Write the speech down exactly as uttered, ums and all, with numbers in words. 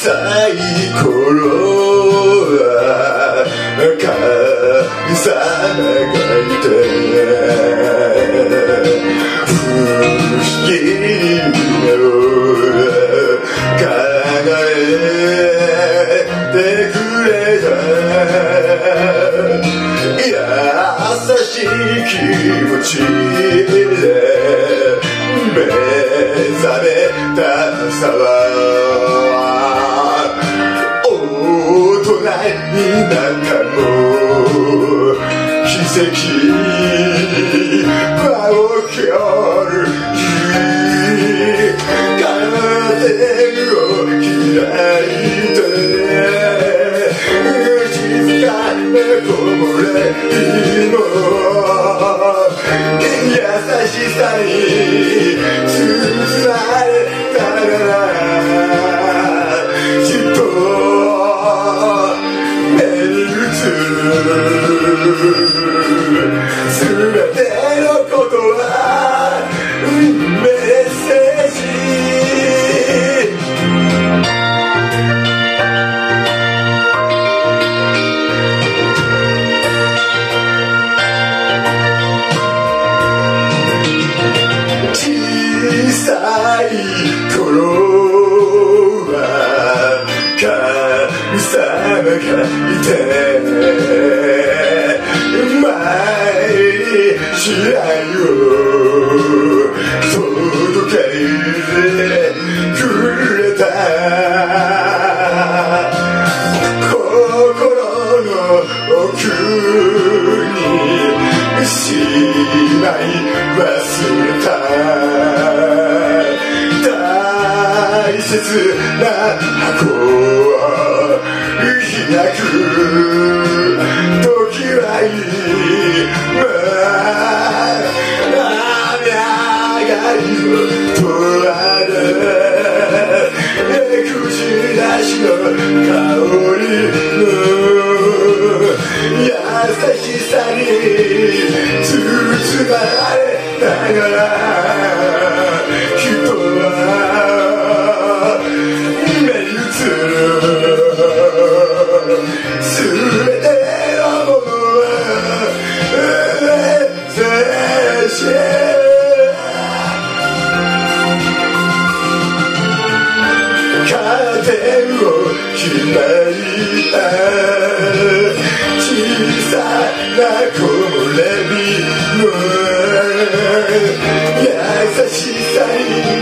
さい頃は神様がいて不思議なを叶えてくれた優しい気持ちで目覚めた朝は大人になったも奇跡は起きるカーテンを開いて静かな木漏れ日の優しさに包まれたならきっと目に映る全てのことはメッセージ小さい頃は神様がいて毎日試合を届けてくれた心の奥にしまい忘れた大切な箱を開く時はいい雨上がりのとある口出しの香りの優しさに包まれながら人は目に映る全てのものはメッセージカーテンを開いた小さな木漏れ日の優しさに